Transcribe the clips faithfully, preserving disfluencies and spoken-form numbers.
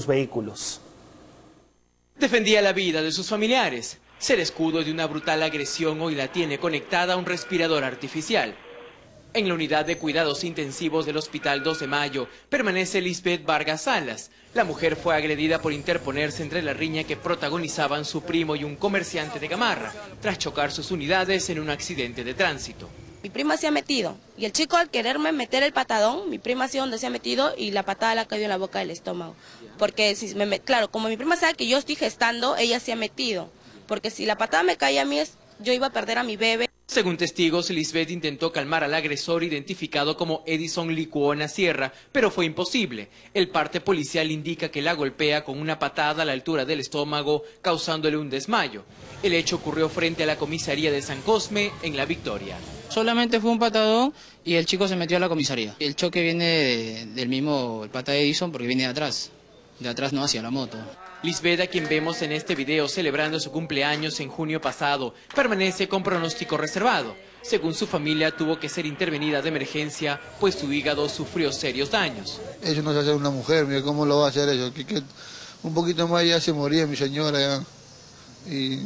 sus vehículos. Defendía la vida de sus familiares. Ser escudo de una brutal agresión hoy la tiene conectada a un respirador artificial. En la unidad de cuidados intensivos del Hospital dos de Mayo permanece Lisbeth Vargas Salas. La mujer fue agredida por interponerse entre la riña que protagonizaban su primo y un comerciante de Gamarra, tras chocar sus unidades en un accidente de tránsito. Mi prima se ha metido y el chico al quererme meter el patadón, mi prima ha sido donde se ha metido y la patada le ha caído en la boca del estómago. Porque, si me, claro, como mi prima sabe que yo estoy gestando, ella se ha metido. Porque si la patada me caía a mí, yo iba a perder a mi bebé. Según testigos, Lisbeth intentó calmar al agresor identificado como Edison Licuona Sierra, pero fue imposible. El parte policial indica que la golpea con una patada a la altura del estómago, causándole un desmayo. El hecho ocurrió frente a la comisaría de San Cosme, en La Victoria. Solamente fue un patadón y el chico se metió a la comisaría. El choque viene de, del mismo, el pata de Edison, porque viene de atrás, de atrás no hacia la moto. Lisbeth, a quien vemos en este video celebrando su cumpleaños en junio pasado, permanece con pronóstico reservado. Según su familia, tuvo que ser intervenida de emergencia, pues su hígado sufrió serios daños. Eso no se hace una mujer, mira cómo lo va a hacer eso. Que, que un poquito más ya se moría mi señora ya. Y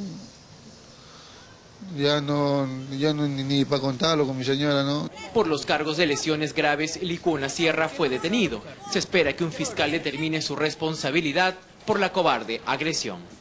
ya no, ya no ni, ni para contarlo con mi señora, ¿no? Por los cargos de lesiones graves, Licuona Sierra fue detenido. Se espera que un fiscal determine su responsabilidad por la cobarde agresión.